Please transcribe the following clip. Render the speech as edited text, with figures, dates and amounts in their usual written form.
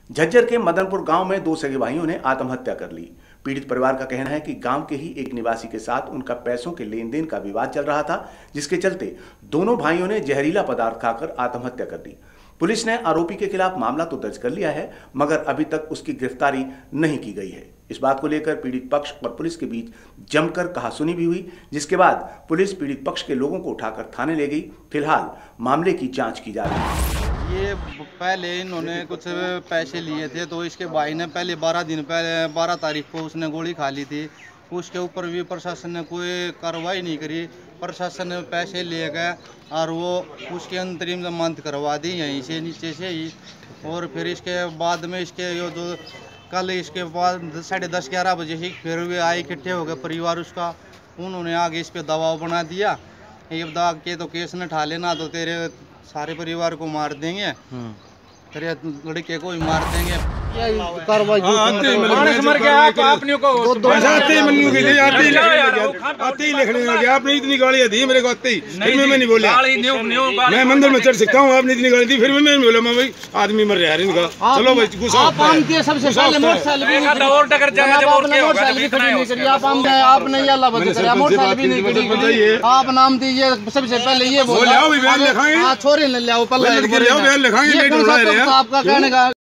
झज्जर के मदनपुर गांव में दो सगे भाइयों ने आत्महत्या कर ली। पीड़ित परिवार का कहना है कि गांव के ही एक निवासी के साथ उनका पैसों के लेन देन का विवाद चल रहा था, जिसके चलते दोनों भाइयों ने जहरीला पदार्थ खाकर आत्महत्या कर दी। पुलिस ने आरोपी के खिलाफ मामला तो दर्ज कर लिया है, मगर अभी तक उसकी गिरफ्तारी नहीं की गई है। इस बात को लेकर पीड़ित पक्ष और पुलिस के बीच जमकर कहासुनी भी हुई, जिसके बाद पुलिस पीड़ित पक्ष के लोगों को उठाकर थाने ले गई। फिलहाल मामले की जांच की जा रही है। ये पहले इन्होंने कुछ पैसे लिए थे, तो इसके भाई ने पहले 12 दिन पहले 12 तारीख को उसने गोली खा ली थी। उसके ऊपर भी प्रशासन ने कोई कार्रवाई नहीं करी। प्रशासन ने पैसे ले गए और वो उसकी अंतरिम जमानत करवा दी यहीं से नीचे से ही। और फिर इसके बाद में इसके जो कल इसके बाद 10:30-11 बजे से फिर वे आए, इकट्ठे हो गए परिवार उसका। उन्होंने आगे इस पर दबाव बना दिया, ये बता के तो केस न ठा लेना तो तेरे सारे परिवार को मार देंगे, तेरे लड़के को ही मार देंगे। कार्रवाई मर गया आपने को आते ही लिखने लगे। आपने इतनी गालियां दी मेरे को आते ही, फिर मैं नहीं बोला। मैं मंदिर में चढ़ सकता हूँ, आपने इतनी गाली दी, फिर मैं नहीं बोला। मैं भाई आदमी मर रहा है इनका, चलो भाई गुस्सा सबसे पहले मोटरसाइकिल भी आप नाम दीजिए। सबसे पहले ये बोला छोरी ले लिया, आपका कहने का